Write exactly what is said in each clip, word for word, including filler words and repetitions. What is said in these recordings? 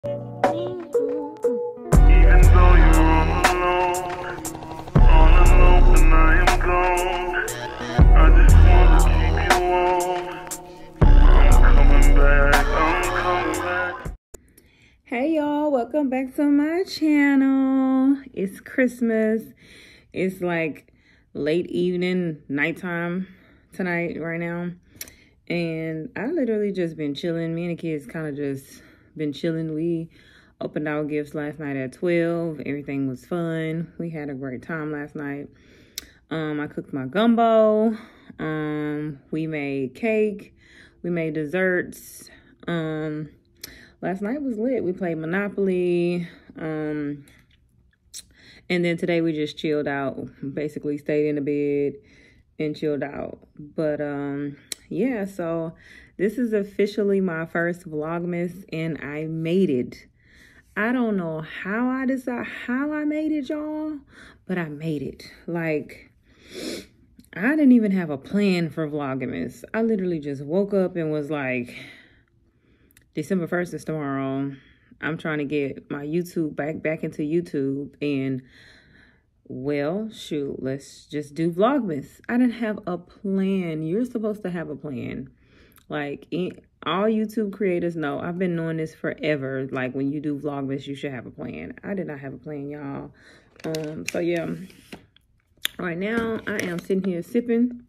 Even though you're all alone, all alone when I am gone, I just want to keep you warm. I'm coming back, I'm coming back. Hey y'all, welcome back to my channel. It's Christmas. It's like late evening, nighttime tonight right now. And I literally just been chilling. Me and the kids kind of just been chilling. We opened our gifts last night at twelve. Everything was fun. We had a great time last night. Um, I cooked my gumbo. Um, we made cake. We made desserts. Um, last night was lit. We played Monopoly. Um, and then today we just chilled out. Basically stayed in the bed and chilled out. But um, yeah, so this is officially my first Vlogmas, and I made it. I don't know how I decide how I made it, y'all, but I made it. Like, I didn't even have a plan for Vlogmas. I literally just woke up and was like, December first is tomorrow. I'm trying to get my YouTube back back into YouTube, and well, shoot, let's just do Vlogmas. I didn't have a plan. You're supposed to have a plan. Like, it, all YouTube creators know, I've been doing this forever. Like, when you do Vlogmas, you should have a plan. I did not have a plan, y'all. Um, so, yeah. Right now, I am sitting here sipping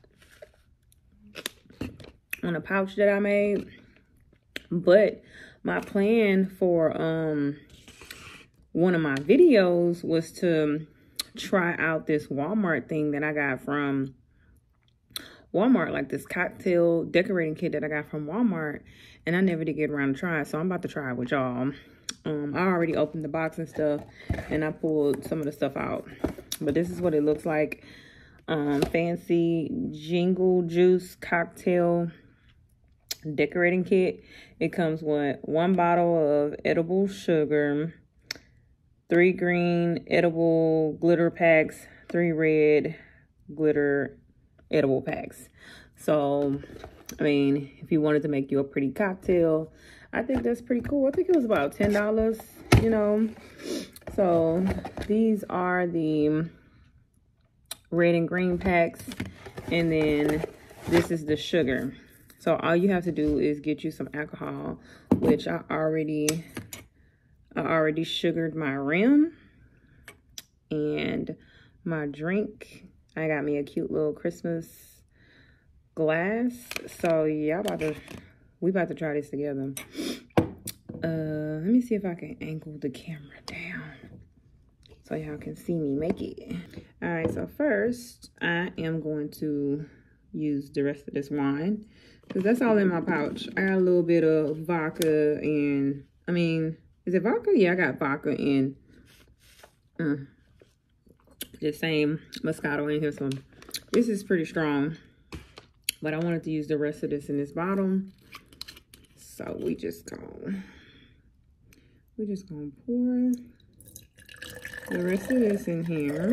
on a pouch that I made. But my plan for um one of my videos was to try out this Walmart thing that I got from Walmart, like this cocktail decorating kit that I got from Walmart, and I never did get around to try it, so I'm about to try it with y'all. Um, I already opened the box and stuff, and I pulled some of the stuff out, but this is what it looks like. Um, fancy Jingle Juice cocktail decorating kit. It comes with one bottle of edible sugar, three green edible glitter packs, three red glitter edible packs. So, I mean, if you wanted to make you a pretty cocktail, I think that's pretty cool. I think it was about ten dollars, you know. So, these are the red and green packs, and then this is the sugar. So, all you have to do is get you some alcohol, which I already, I already sugared my rim and my drink. I got me a cute little Christmas glass. So yeah, about to we about to try this together. Uh, let me see if I can angle the camera down so y'all can see me make it. All right, so first I am going to use the rest of this wine because that's all in my pouch. I got a little bit of vodka and I mean, is it vodka? Yeah, I got vodka and uh, the same Moscato in here, so this is pretty strong, but I wanted to use the rest of this in this bottle, so we just gonna we just gonna pour the rest of this in here,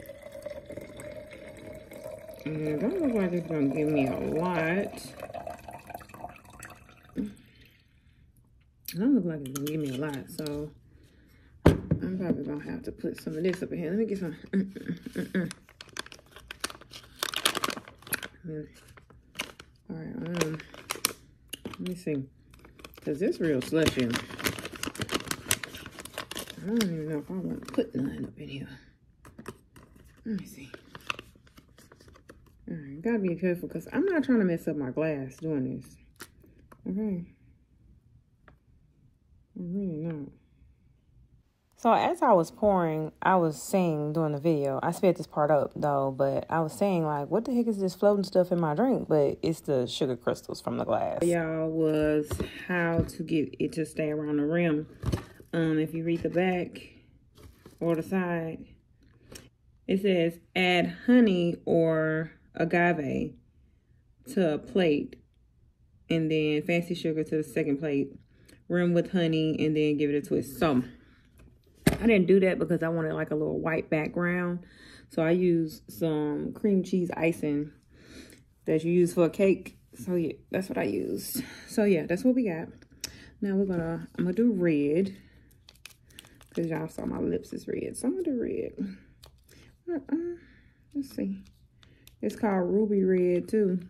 and it don't look like it's gonna give me a lot. It don't look like it's gonna give me a lot, so I'm probably gonna have to put some of this up in here. Let me get some. Mm, mm, mm, mm. All right. Um. Let me see. Cause this real slushy. I don't even know if I want to put none up in here. Let me see. All right. Gotta be careful because I'm not trying to mess up my glass doing this. Okay. I'm really not. So as I was pouring, I was saying during the video, I sped this part up though, but I was saying like, what the heck is this floating stuff in my drink? But it's the sugar crystals from the glass. Y'all was how to get it to stay around the rim. Um, if you read the back or the side, it says add honey or agave to a plate, and then fancy sugar to the second plate, rim with honey, and then give it a twist. So I didn't do that because I wanted like a little white background. So I used some cream cheese icing that you use for a cake. So yeah, that's what I used. So yeah, that's what we got. Now we're gonna, I'm gonna do red. Because y'all saw my lips is red. So I'm gonna do red. Uh, uh, let's see. It's called Ruby Red too.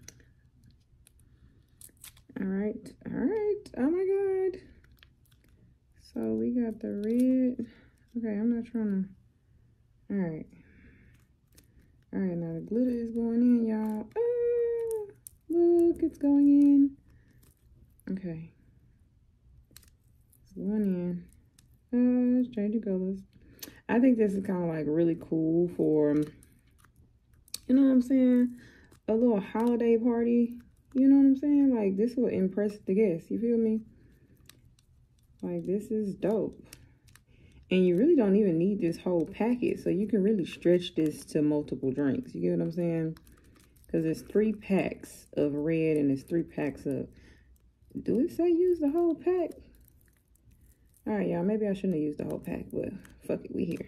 All right, all right. Oh my God. So we got the red. Okay, I'm not trying to. All right. All right, now the glitter is going in, y'all. Ah, look, it's going in. Okay. It's going in. Uh, it's changing colors. I think this is kind of like really cool for, you know what I'm saying? A little holiday party. You know what I'm saying? Like, this will impress the guests. You feel me? Like, this is dope. And you really don't even need this whole packet. So you can really stretch this to multiple drinks. You get what I'm saying? Because there's three packs of red and there's three packs of... Do it say use the whole pack? Alright, y'all. Maybe I shouldn't have used the whole pack. But fuck it. We here.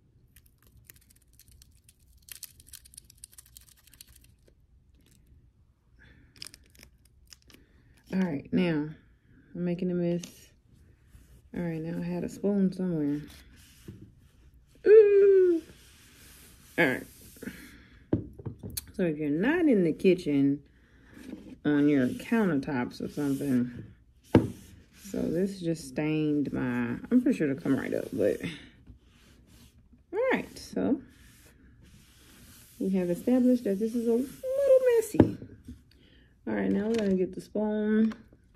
Alright, now. I'm making a mess. All right, now I had a spoon somewhere. Ooh. All right. So if you're not in the kitchen on your countertops or something, so this just stained my, I'm pretty sure it'll come right up, but. All right, so we have established that this is a little messy. All right, now we're gonna get the spoon.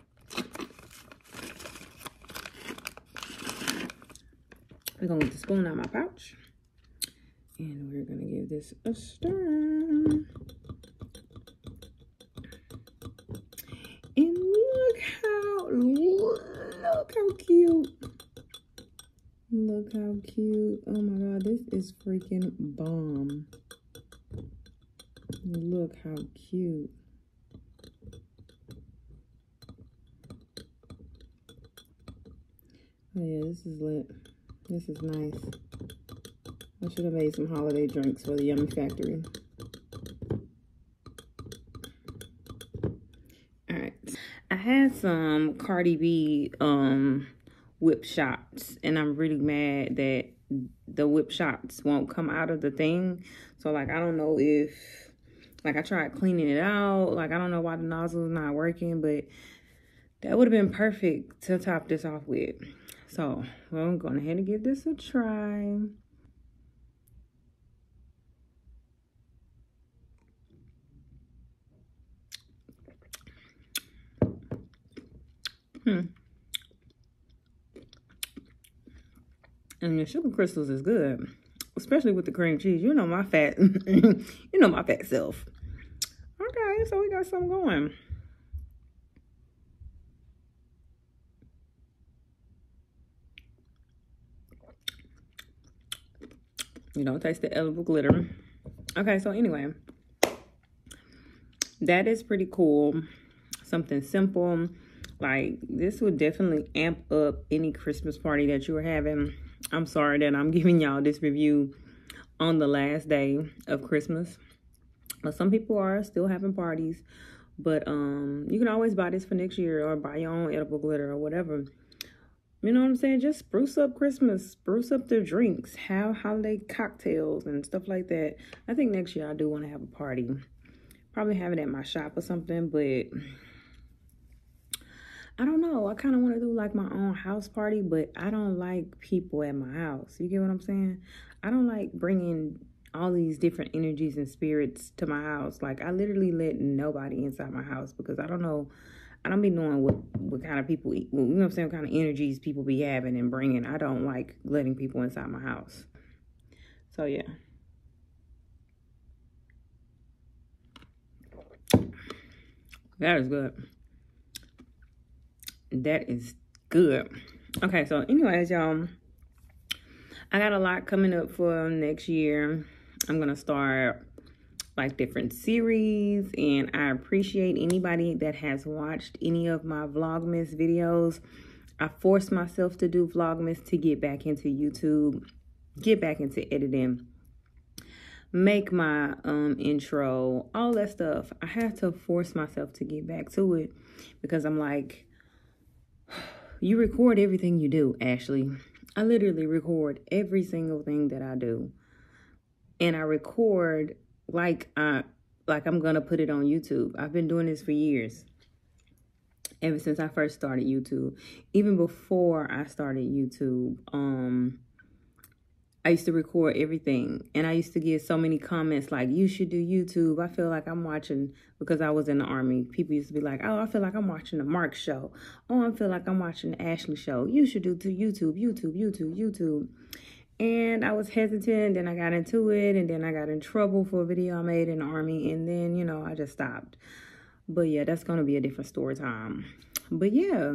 We're gonna get the spoon out of my pouch. And we're gonna give this a stir. And look how, look how cute. Look how cute. Oh my God, this is freaking bomb. Look how cute. Oh yeah, this is lit. This is nice. I should have made some holiday drinks for the Yummy Factory. All right. I had some Cardi B um, whip shots, and I'm really mad that the whip shots won't come out of the thing. So, like, I don't know if, like, I tried cleaning it out. Like, I don't know why the nozzle is not working, but that would have been perfect to top this off with. So, well, I'm going ahead and give this a try. Hmm. And the sugar crystals is good, especially with the cream cheese. You know my fat, you know my fat self. Okay, so we got something going. You don't taste the edible glitter. Okay, so anyway, that is pretty cool. Something simple. Like, this would definitely amp up any Christmas party that you were having. I'm sorry that I'm giving y'all this review on the last day of Christmas. But some people are still having parties. But um, you can always buy this for next year or buy your own edible glitter or whatever. You know what I'm saying? Just spruce up Christmas. Spruce up their drinks. Have holiday cocktails and stuff like that. I think next year I do want to have a party. Probably have it at my shop or something. But I don't know. I kind of want to do like my own house party. But I don't like people at my house. You get what I'm saying? I don't like bringing all these different energies and spirits to my house. Like, I literally let nobody inside my house because I don't know. I don't be knowing what, what kind of people, you know what I'm saying, what kind of energies people be having and bringing. I don't like letting people inside my house. So, yeah. That is good. That is good. Okay, so anyways, y'all, I got a lot coming up for next year. I'm going to start like different series, and I appreciate anybody that has watched any of my Vlogmas videos. I forced myself to do Vlogmas to get back into YouTube, get back into editing, make my um intro, all that stuff. I had to force myself to get back to it because I'm like, you record everything you do, Ashley. I literally record every single thing that I do. And I record like, I, like I'm going to put it on YouTube. I've been doing this for years. Ever since I first started YouTube. Even before I started YouTube, um, I used to record everything. And I used to get so many comments like, you should do YouTube. I feel like I'm watching, because I was in the Army. People used to be like, oh, I feel like I'm watching the Mark show. Oh, I feel like I'm watching the Ashley show. You should do to YouTube, YouTube, YouTube, YouTube. And I was hesitant. Then I got into it. And then I got in trouble for a video I made in the Army. And then, you know, I just stopped. But yeah, that's going to be a different story time. But yeah,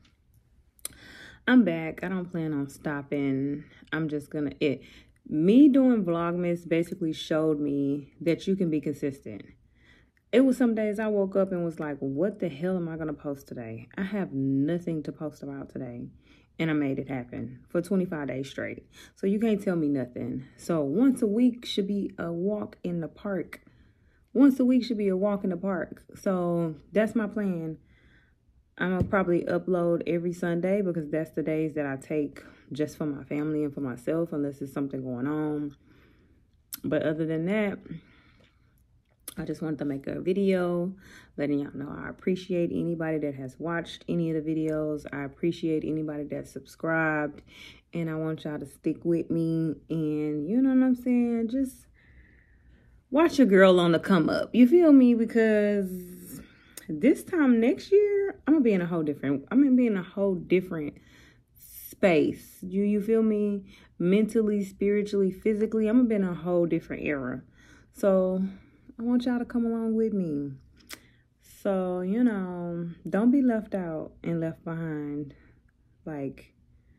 I'm back. I don't plan on stopping. I'm just going to, it. Me doing Vlogmas basically showed me that you can be consistent. It was some days I woke up and was like, what the hell am I going to post today? I have nothing to post about today. And I made it happen for twenty-five days straight. So you can't tell me nothing. So once a week should be a walk in the park. Once a week should be a walk in the park. So that's my plan. I'm going to probably upload every Sunday because that's the days that I take just for my family and for myself, unless there's something going on. But other than that, I just wanted to make a video letting y'all know I appreciate anybody that has watched any of the videos. I appreciate anybody that's subscribed. And I want y'all to stick with me. And you know what I'm saying? Just watch your girl on the come up. You feel me? Because this time next year, I'm gonna be in a whole different, I'm gonna be in a whole different space. You you feel me? Mentally, spiritually, physically, I'm gonna be in a whole different era. So I want y'all to come along with me. So, you know, don't be left out and left behind. Like,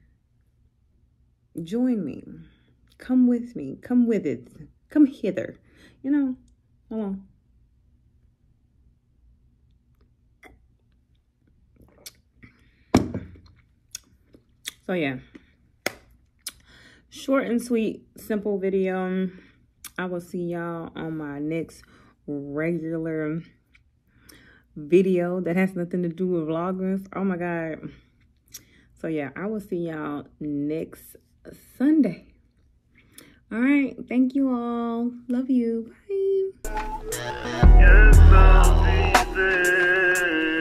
join me. Come with me. Come with it. Come hither. You know, hold on. So yeah, short and sweet, simple video. I will see y'all on my next regular video that has nothing to do with Vlogmas. Oh my God. So yeah, I will see y'all next Sunday. All right. Thank you all. Love you. Bye. Yes, I'll be there.